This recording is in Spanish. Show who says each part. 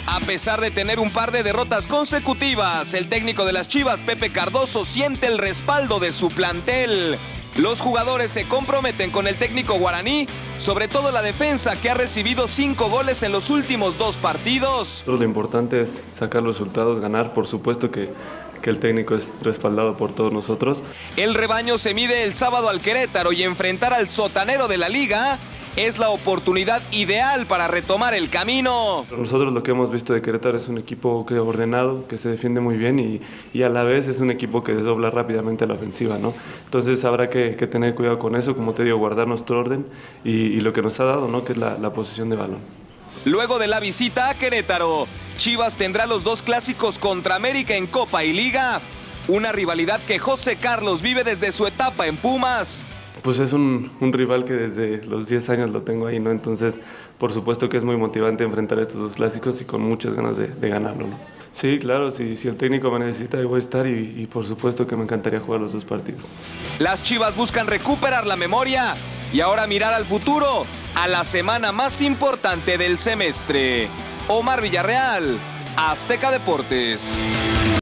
Speaker 1: A pesar de tener un par de derrotas consecutivas, el técnico de las Chivas, Pepe Cardoso, siente el respaldo de su plantel. Los jugadores se comprometen con el técnico guaraní, sobre todo la defensa, que ha recibido 5 goles en los últimos 2 partidos.
Speaker 2: Lo importante es sacar los resultados, ganar. Por supuesto que el técnico es respaldado por todos nosotros.
Speaker 1: El rebaño se mide el sábado al Querétaro y enfrentar al sotanero de la liga es la oportunidad ideal para retomar el camino.
Speaker 2: Nosotros lo que hemos visto de Querétaro es un equipo que ordenado, que se defiende muy bien y a la vez es un equipo que desdobla rápidamente la ofensiva, ¿no? Entonces habrá que tener cuidado con eso, como te digo, guardar nuestro orden y lo que nos ha dado, ¿no? Que es la posesión de balón.
Speaker 1: Luego de la visita a Querétaro, Chivas tendrá los 2 clásicos contra América en Copa y Liga. Una rivalidad que José Carlos vive desde su etapa en Pumas.
Speaker 2: Pues es un rival que desde los 10 años lo tengo ahí, ¿no? Entonces, por supuesto que es muy motivante enfrentar estos 2 clásicos y con muchas ganas de ganarlo, ¿no? Sí, claro, si el técnico me necesita, ahí voy a estar y por supuesto que me encantaría jugar los 2 partidos.
Speaker 1: Las Chivas buscan recuperar la memoria y ahora mirar al futuro, a la semana más importante del semestre. Omar Villarreal, Azteca Deportes.